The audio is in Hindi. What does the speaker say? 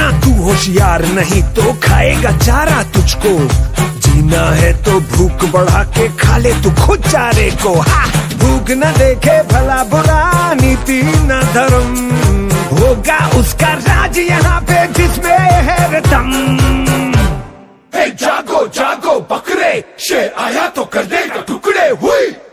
बनना तू होशियार, नहीं तो खाएगा चारा तुझको। जीना है तो भूख बढ़ा के खा ले तू खुद चारे को। भूख न देखे भला बुरा, नीति न धर्म, होगा उसका राज यहाँ पे जिसमें है दम। हे जागो जागो बकरे, शेर आया तो कर देगा टुकड़े हुई।